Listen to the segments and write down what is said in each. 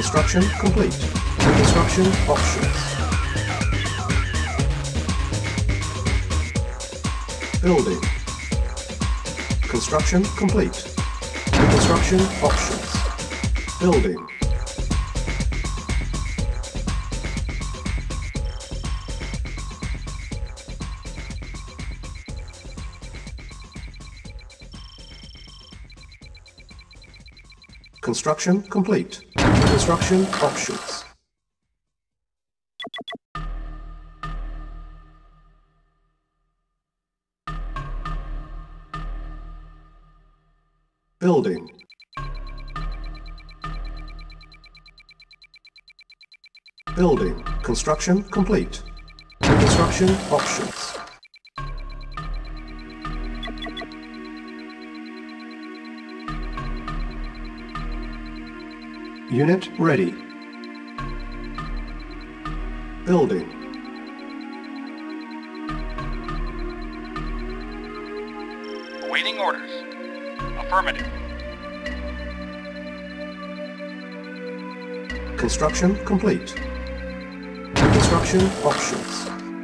Construction complete. Construction options. Building. Construction complete. Construction options. Building. Construction complete. Construction options. Building. Building. Construction complete. Construction options. Unit ready. Building. Awaiting orders. Affirmative. Construction complete. Construction options.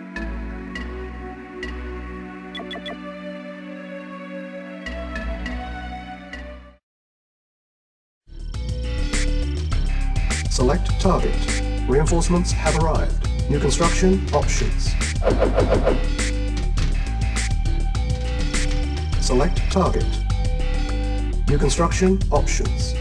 Select target. Reinforcements have arrived. New construction options. Select target. New construction options.